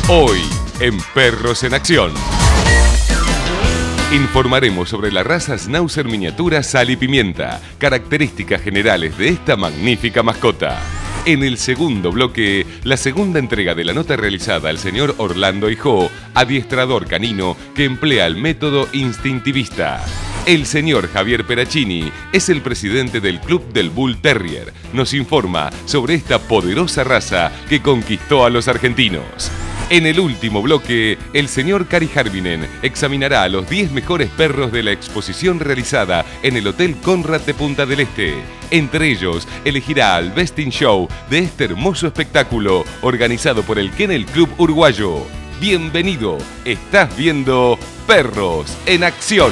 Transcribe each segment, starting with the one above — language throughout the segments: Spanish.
Hoy, en Perros en Acción. Informaremos sobre la raza Schnauzer miniatura Sal y Pimienta, características generales de esta magnífica mascota. En el segundo bloque, la segunda entrega de la nota realizada al señor Orlando Hijó, adiestrador canino que emplea el método instintivista. El señor Javier Peracini es el presidente del Club del Bull Terrier. Nos informa sobre esta poderosa raza que conquistó a los argentinos. En el último bloque, el señor Kari Järvinen examinará a los 10 mejores perros de la exposición realizada en el Hotel Conrad de Punta del Este. Entre ellos, elegirá al Best in Show de este hermoso espectáculo organizado por el Kennel Club Uruguayo. Bienvenido, estás viendo Perros en Acción.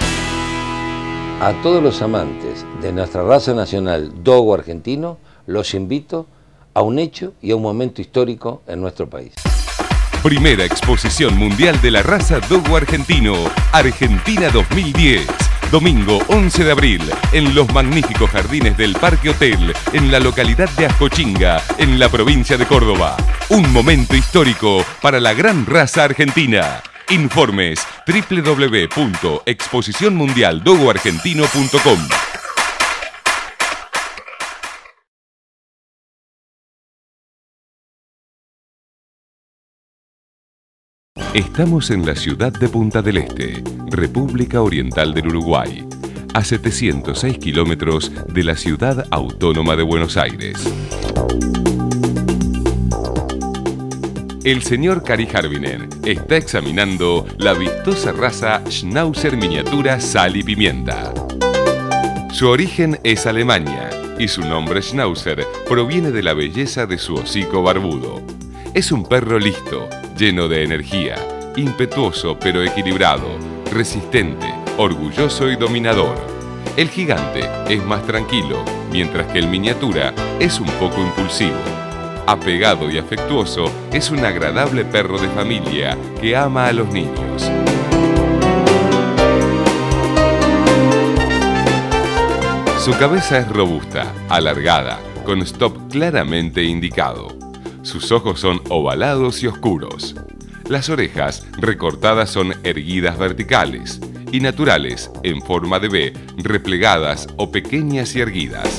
A todos los amantes de nuestra raza nacional dogo argentino, los invito a un hecho y a un momento histórico en nuestro país. Primera exposición mundial de la raza dogo argentino, Argentina 2010. Domingo 11 de abril, en los magníficos jardines del Parque Hotel, en la localidad de Ascochinga, en la provincia de Córdoba. Un momento histórico para la gran raza argentina. Informes www.exposicionmundialdogoargentino.com. Estamos en la ciudad de Punta del Este, República Oriental del Uruguay, a 706 kilómetros de la ciudad autónoma de Buenos Aires. El señor Kari Järvinen está examinando la vistosa raza Schnauzer miniatura Sal y Pimienta. Su origen es Alemania y su nombre Schnauzer proviene de la belleza de su hocico barbudo. Es un perro listo, lleno de energía, impetuoso pero equilibrado, resistente, orgulloso y dominador. El gigante es más tranquilo, mientras que el miniatura es un poco impulsivo. Apegado y afectuoso, es un agradable perro de familia que ama a los niños. Su cabeza es robusta, alargada, con stop claramente indicado. Sus ojos son ovalados y oscuros. Las orejas recortadas son erguidas verticales y naturales en forma de V, replegadas o pequeñas y erguidas.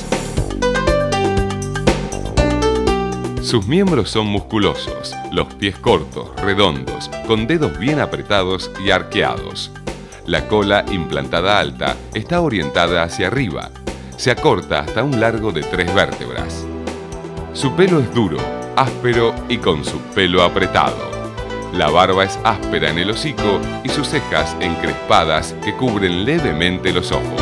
Sus miembros son musculosos, los pies cortos, redondos, con dedos bien apretados y arqueados. La cola implantada alta está orientada hacia arriba. Se acorta hasta un largo de 3 vértebras. Su pelo es duro, áspero y con su pelo apretado. La barba es áspera en el hocico y sus cejas encrespadas que cubren levemente los ojos.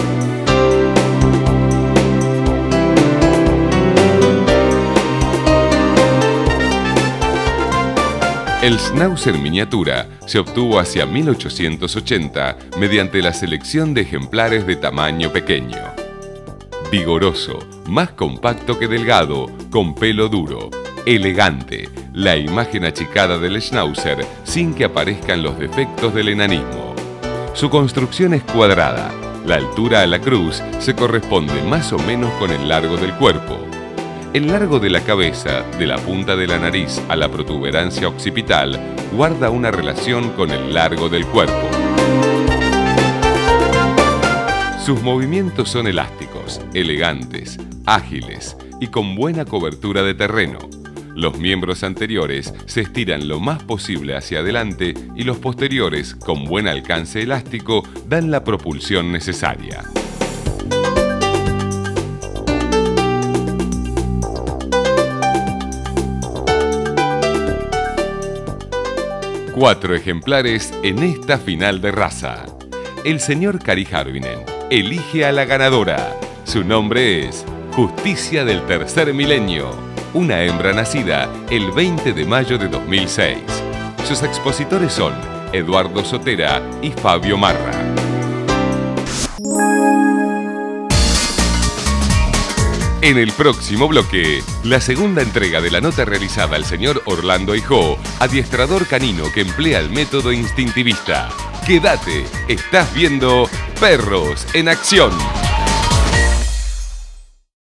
El Schnauzer miniatura se obtuvo hacia 1880 mediante la selección de ejemplares de tamaño pequeño. Vigoroso, más compacto que delgado, con pelo duro, elegante, la imagen achicada del Schnauzer sin que aparezcan los defectos del enanismo. Su construcción es cuadrada, la altura a la cruz se corresponde más o menos con el largo del cuerpo. El largo de la cabeza, de la punta de la nariz a la protuberancia occipital, guarda una relación con el largo del cuerpo. Sus movimientos son elásticos, elegantes, ágiles y con buena cobertura de terreno. Los miembros anteriores se estiran lo más posible hacia adelante y los posteriores, con buen alcance elástico, dan la propulsión necesaria. Cuatro ejemplares en esta final de raza. El señor Kari Järvinen elige a la ganadora. Su nombre es Justicia del Tercer Milenio, una hembra nacida el 20 de mayo de 2006. Sus expositores son Eduardo Sotera y Fabio Marra. En el próximo bloque, la segunda entrega de la nota realizada al señor Orlando Hijó, adiestrador canino que emplea el método instintivista. Quédate, estás viendo Perros en Acción.